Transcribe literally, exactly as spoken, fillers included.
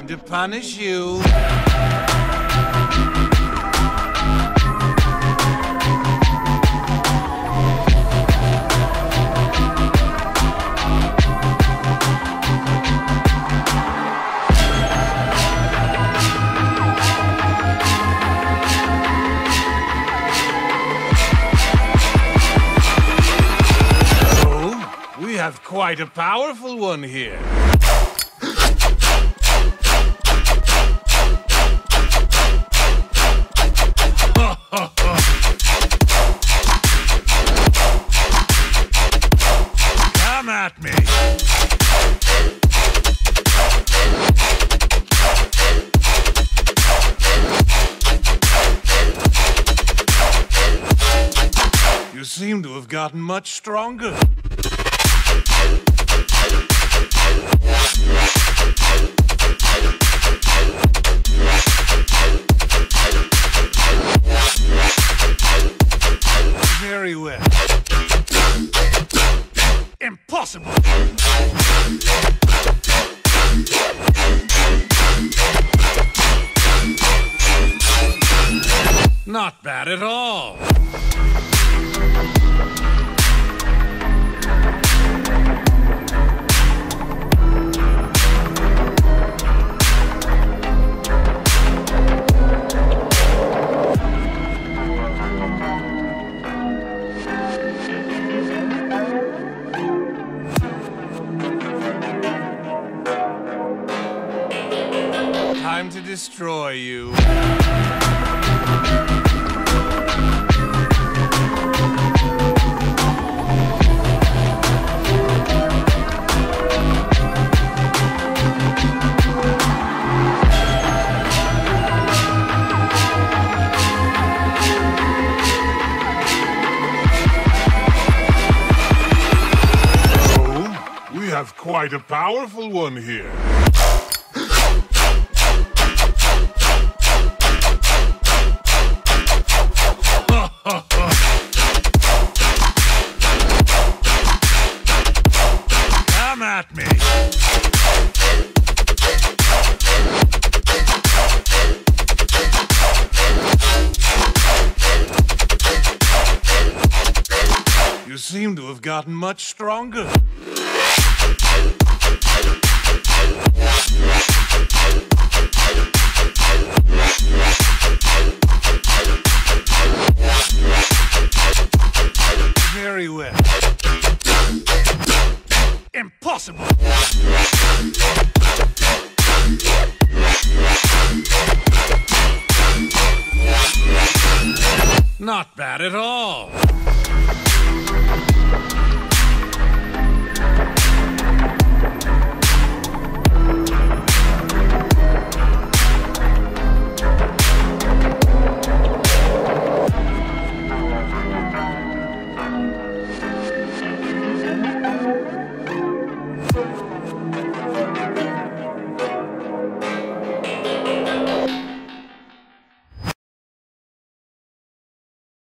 to punish you. We have quite a powerful one here. Come at me. You seem to have gotten much stronger. Very well. Impossible! Not bad at all. Time to destroy you. Oh, we have quite a powerful one here. Come at me. You seem to have gotten much stronger. Very well. Impossible! Not bad at all.